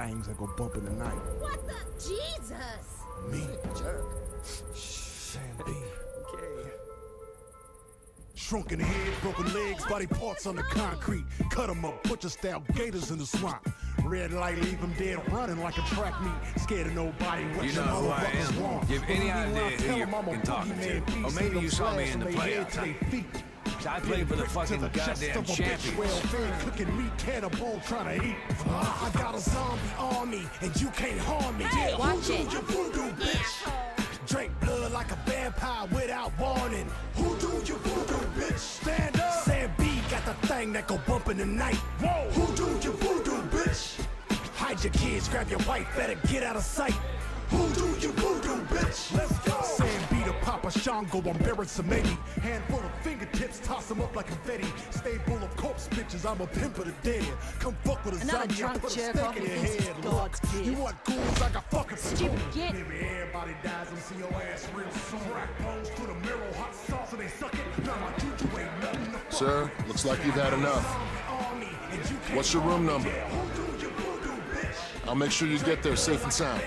things that go bump in the night. What the? Jesus! Me. Jerk. Sam B. Okay. Shrunken head, broken legs, body parts on the concrete. Cut 'em up, butcher-style gators in the swamp. Red light, leave 'em dead, running like a track meet. Scared of nobody. You know who I am. Give any idea who you're fucking talking to. Or maybe you saw me in the playoffs. I played for the fucking goddamn champions. Cooking meat, cannibal, trying to eat. I got a zombie army, and you can't harm me. Hey, watch it. You voodoo, bitch. Drink blood like a vampire without warning. Who do you voodoo, bitch? Stand up. Sam B got the thing that go bump in the night. Whoa. Who do you voodoo, bitch? Hide your kids, grab your wife, better get out of sight. Who do you voodoo, bitch? Let's go. Sam B to Papa Shango, I'm buried some maybe. Handful of fingertips, toss them up like confetti. Stay full of corpse bitches, I'm a pimp of the dead. Come fuck with a Another zombie, I drunk put a jerk stick off in who your thinks head. it's God's gift. You want ghouls, I got fucking Stupid spoon. git. Maybe everybody dies and see your ass real soon. Crack bones to the marrow, hot sauce and they suck it. Now my juju ain't nothing to fuck. Sir, looks like you've had enough. What's your room number? I'll make sure you get there safe and sound.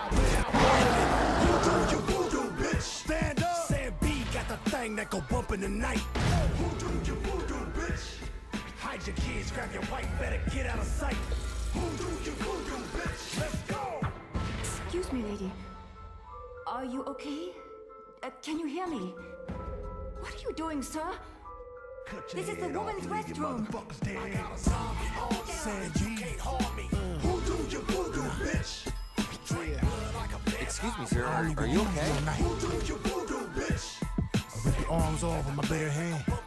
Stand up. Sam B got the thing that go bump in the night. Who do you voodoo, bitch? Hide your kids, grab your wife, better get out of sight. Who do you voodoo, bitch? Let's go. Excuse me, lady. Are you okay? Can you hear me? What are you doing, sir? This is the woman's restroom. I got a zombie on Sam B. Can't harm me. Who do you voodoo, bitch? Excuse me, sir. Are you okay? Who do you voodoo, bitch? I rip your arms off with my bare hand.